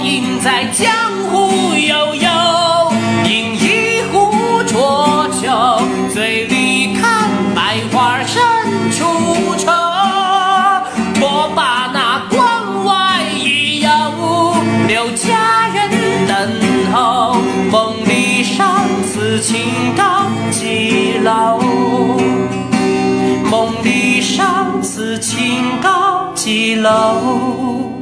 影在江湖悠悠，饮一壶浊酒，醉里看百花深处愁。我把那关外已有，留佳人等候。梦里上此情高几楼？梦里上此情高几楼？